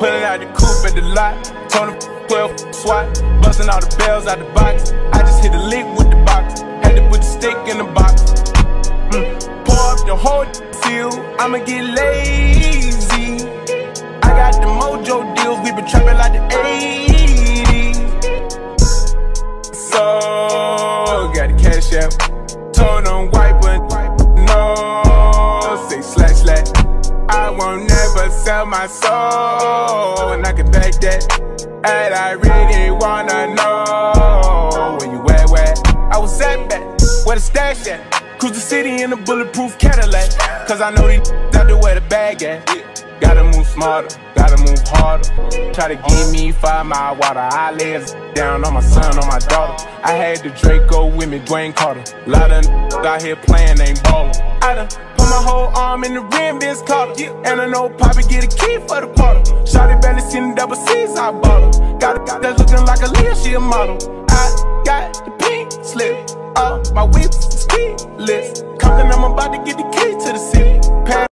Pulling out the coupe at the lot. Told him 12 SWAT. Busting all the bells out the box. I just hit a lick with the box. Had to put the stick in the box. Pour up the whole field. I'ma get lazy. I got the mojo deals. We been trapping like the 80s. So got the cash out. Told them wipe but no. Say slash slash. I won't never sell my soul, and I can back that. And I really wanna know where you at, where? I was at back, where the stash at? Cruise the city in a bulletproof Cadillac. Cause I know these out there where the bag at. Gotta move smarter, gotta move harder. Try to give me 5 mile water. I lay down on my son, on my daughter. I had the Draco with me, Dwayne Carter. Lot of out here playing, ain't ballin'. I done put my whole arm in the rim, Vince Carter. And I know Poppy get a key for the quarter. Shawty barely seen the double C's, I bought her. Got a that's looking like a Leah, she a model. I got the pink slip, my whip's keyless. Compton, I'm about to get the key to the city.